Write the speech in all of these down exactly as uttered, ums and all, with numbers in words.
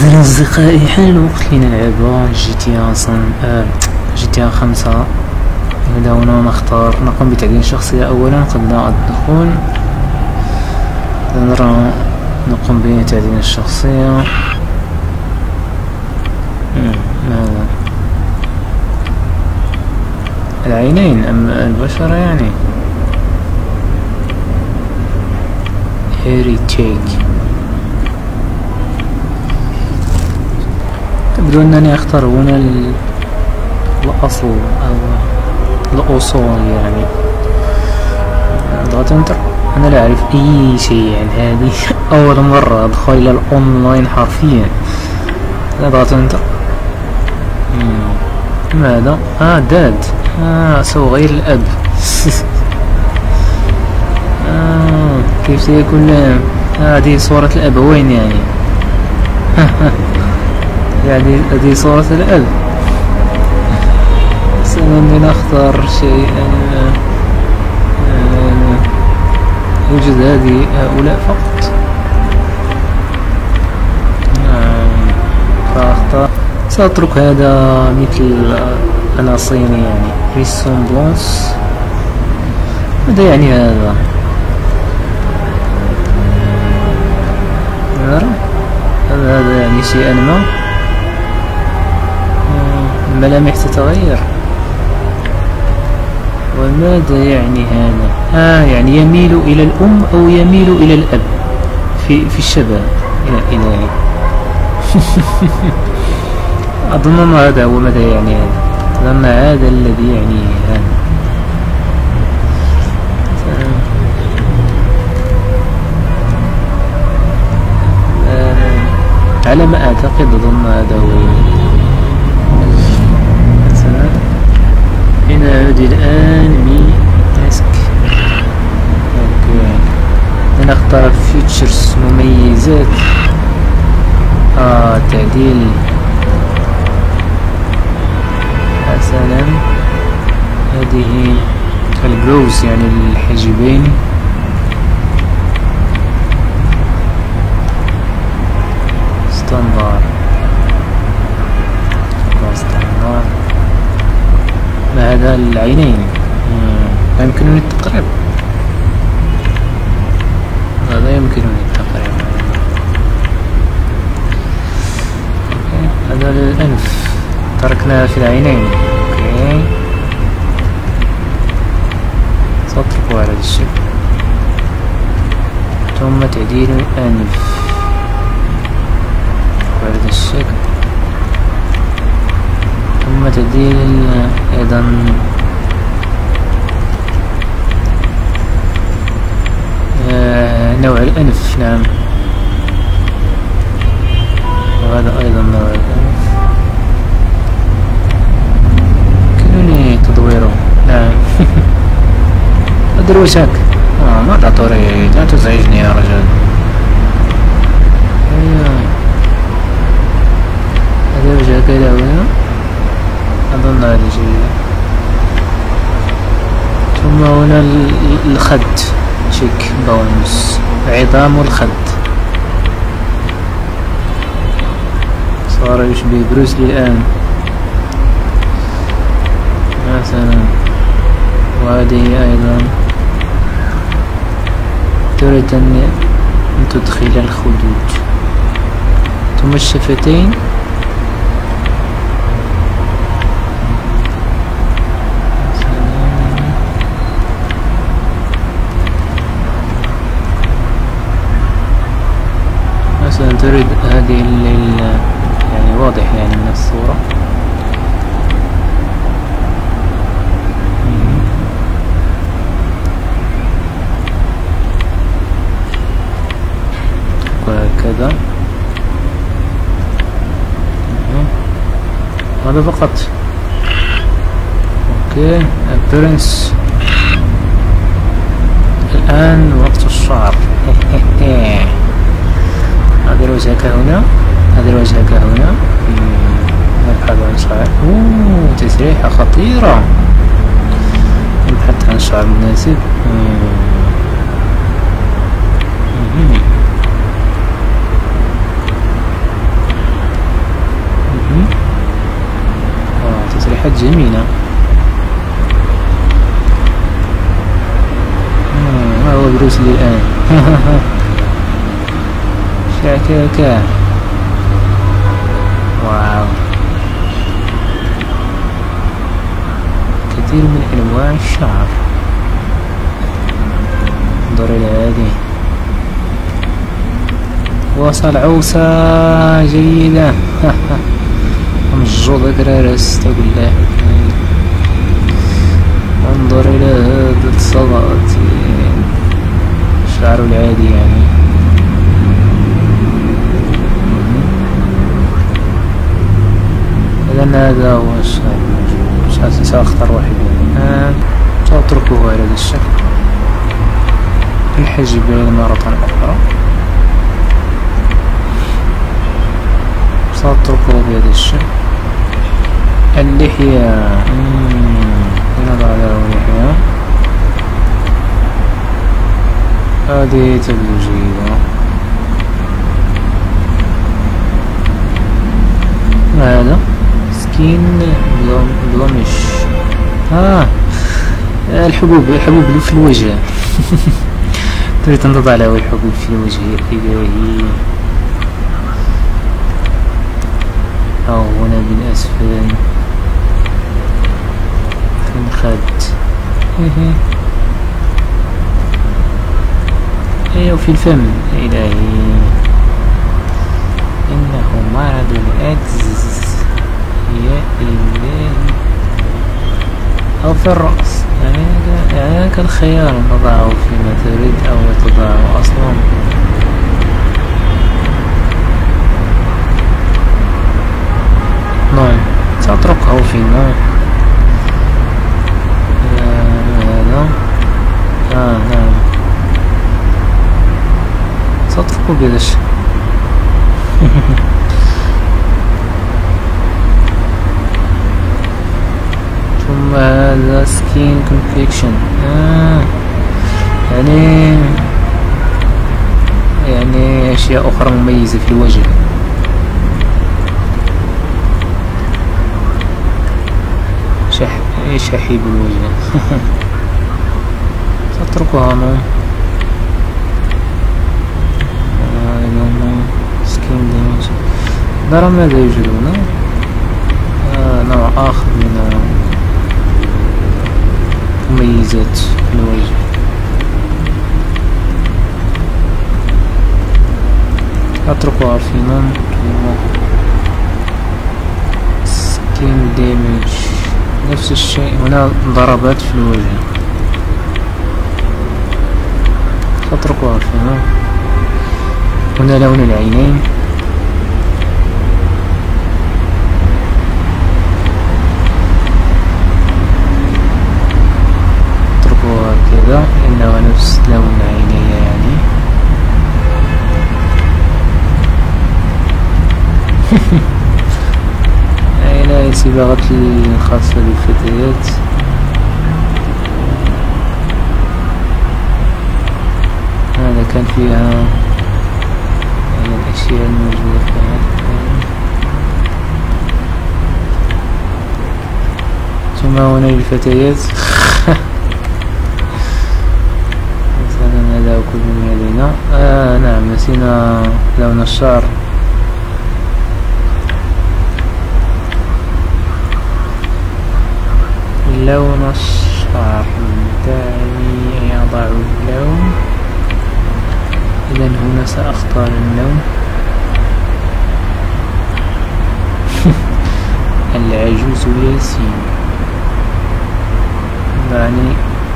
إذن أصدقائي حان الوقت لنلعب جي تي إيه صن... آه جي تي إيه خمسة. هذا هنا نختار نقوم بتعديل الشخصية أولا قبل الدخول. نرى نقوم بتعديل الشخصية. ماذا العينين أم البشرة يعني هيري تيك. تبدو أنني أختار هنا الأصل أو الأصول يعني. اضغط انتر. أنا لا أعرف أي شيء عن هذه أول مرة أدخل إلى الأونلاين حرفيا. اضغط انتر. ماذا؟ آه داد. آه سوف غير الأب. آه كيف سيكون هذه آه صورة الأبوين يعني. يعني هذه صورة الأب. سنن نختار شيئا. آه يوجد هذه هؤلاء فقط. آه فأختار. سأترك هذا مثل أنا صيني يعني ريسومبلونس. ماذا يعني هذا؟ نرى هذا يعني شيئا ما. الملامح تتغير. وماذا يعني هذا؟ آه يعني يميل إلى الأم أو يميل إلى الأب في في الشباب. يا إلهي. أظن هذا هو ماذا يعني هذا. أظن هذا الذي يعني هذا. آه على ما أعتقد أظن هذا هو. مثلا لنعود الآن بماسك. لنختار فيتشرز مميزات. آه تعديل. حسنا هذه البروز يعني الحاجبين. ستاندار ستاندار. ما هذا العينين يمكنني التقريب. هذا يمكنني التقريب. هذا الأنف تركنا في العينين. اوكي سأتركه على هذا الشكل. ثم تعديل الأنف على هذا الشكل. ثم تعديل أيضا آه نوع الأنف. نعم وهذا أيضا نوع الأنف يمكنني تدويره. نعم. أدري وجهك. آه ماذا تريد؟ لا تزعجني يا رجل. هذا وجهك إلى هنا. أظن هذه جيدة. ثم هنا الخد تشيك بونس. عظام الخد صار يشبه بروسلي الآن مثلا. وهذه أيضا تريد أن تدخل الخدود. ثم الشفتين. مثلا تريد هذه يعني واضح يعني من الصورة. وهكذا. هذا فقط. اوكي appearance. الآن وقت الشعر. هذا وجهك هنا. هذا وجهك هنا. نبحث عن شعر. اوه تسريحة خطيرة. نبحث عن شعر مناسب. جميلة. ما هو بروسلي الآن. شاكاكا. واو، كثير من أنواع الشعر. انظر إلى هذه، وصل عوسة جيدة. مجو ذكرى رست بالله. انظر إلى هذا الصدى، الشعر العادي يعني. إذن هذا هو الشعر الموجود. سأختار واحد الآن، سأتركه على هذا الشكل. الحاجبين مرة أخرى سأتركه بهذا الشكل. اللحية، نضع له لحية. هذه تبدو جيدة. ما هذا؟ سكين بلومش. آه الحبوب، الحبوب في الوجه. تريد أن تضع له الحبوب في الوجه. إلهي. أو هنا بالأسفل في الخد. أي وفي الفم. إلهي، إنه مرض الأجز. يا إلهي. أو في الرأس. يعني كالخيار تضعه فيما تريد أو لا تضعه أصلا. نعم، سأتركه في النوم. هذا آه نعم، سأتركه بهذا الشكل. ثم هذا سكين كونفكشن. آه يعني يعني أشياء أخرى مميزة في الوجه. شح شحيب الوجه. سأتركها نوم. سكين ديمج. نرى ماذا يوجد هنا. آه نوع آخر من مميزات الوجه. أتركها في نوم. سكين ديمج نفس الشيء. هنا ضربات في الوجه. أتركها في نوم. هنا لون العينين. اتركوها كذا، إنه نفس لون عيني يعني. هنا صباغة الخاصة بالفتيات. هذا كان فيها الأشياء الموجودة فيها. ثم هنا للفتيات. مثلا هذا كل من يدينا. آه نعم، نسينا لون الشعر. لون الشعر دعني يضع اللون. إذن هنا سأختار اللون. العجوز ياسين. يعني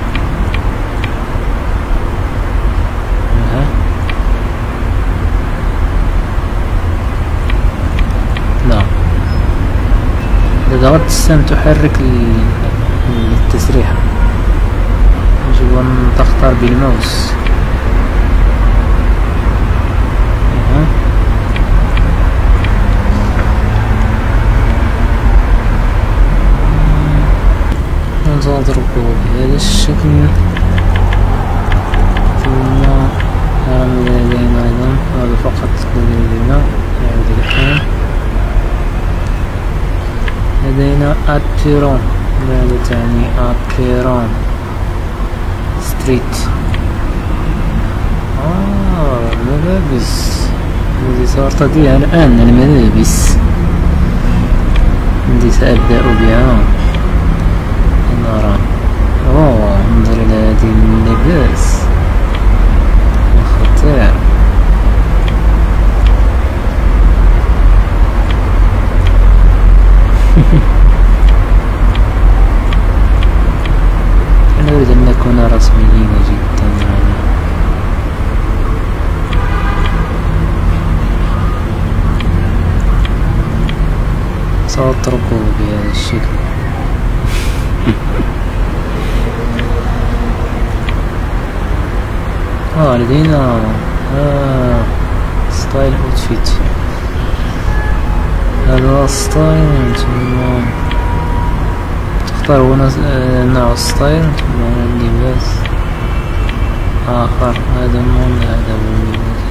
ها لا، إذا ضغطت السهم تحرك التسريحة. يجب أن تختار بالماوس. سأضربه بهذا الشكل. ثم هذا لدينا أيضا، هذا فقط لدينا. نعود الآن. لدينا هنا ابيرون، ماذا تعني ابيرون؟ ستريت. آه الملابس الذي سأرتديها الآن، الملابس التي سأبدأ بها. نرى، أوه انظر إلى هذه اللباس خطير. أنا أريد أن نكون رسميين جدا. سأتركه بهذا الشكل. آه لدينا آه ستايل اوتفيت. هذا ستايل، ثم تختار هنا نوع ستايل ثم اللباس آخر. هذا اللون، هذا اللباس.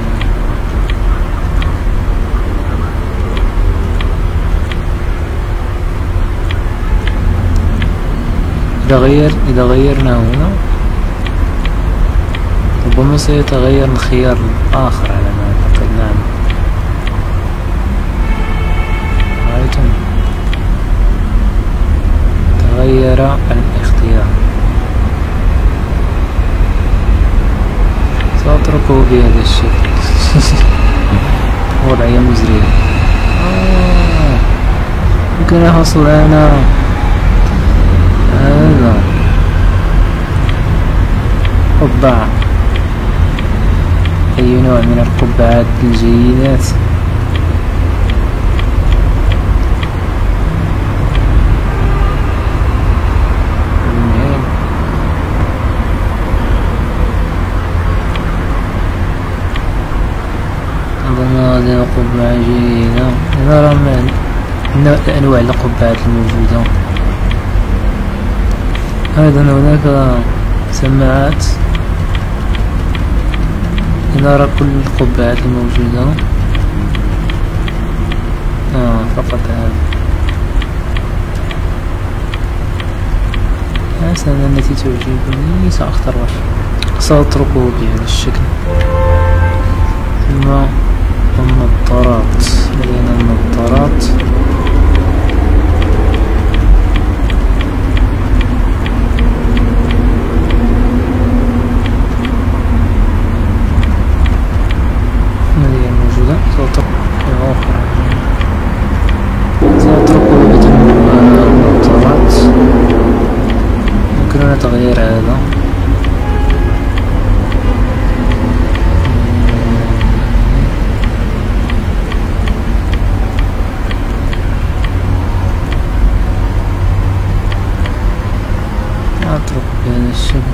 إذا غير إذا غيرنا هنا ربما سيتغير الخيار الآخر على ما أعتقد. نعم، رأيتم تغير الاختيار. سأتركه بهذا الشكل. وضعية مزرية. آه. يمكن الحصول على هذا قبعة. أي نوع من القبعات الجيدات؟ أظن هذه القبعة جيدة. نرى من أنواع القبعات الموجودة. أيضا هناك سماعات. نرى كل القبعات الموجودة. آه فقط هذا. حسنا، التي تعجبني سأختار واحد. سأتركه بهذا الشكل. ثم النظارات، لدينا النظارات. يمكننا تغيير هذا. أترك بهذا الشكل.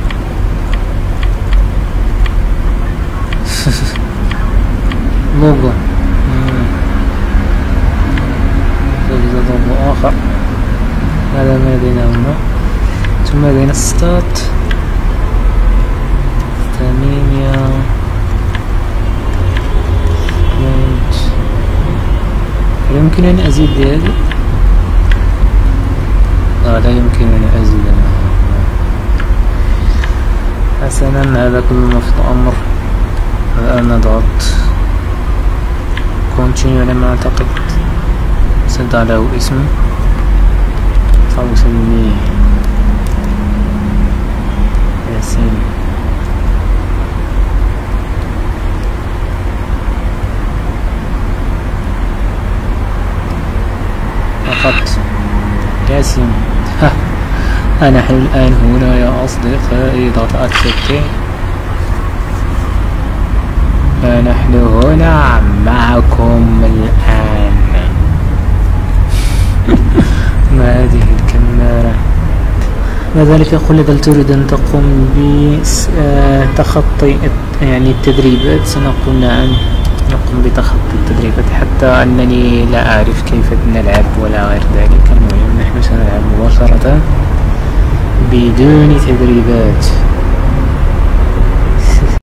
لوجو، يوجد لوجو آخر. هذا ما لدينا هنا. ثم لدينا ستات ثمانية. هل يمكن أن أزيد بهذه؟ آه لا يمكن أن أزيد. حسنا، هذا كل ما في الأمر. الآن نضغط كونتينيو على ما أعتقد. سنضع له اسم سأسميه ياسين. فقط ياسين. نحن الآن هنا يا أصدقائي. ضغط أكسبت. فنحن هنا معكم الآن. ما هذه الكاميرا؟ ما ذلك يقول إذا تريد أن تقوم بتخطي يعني التدريبات سنقول نعم، نقوم بتخطي التدريبات، حتى أنني لا أعرف كيف نلعب ولا غير ذلك. المهم نحن سنلعب مباشرة بدون تدريبات.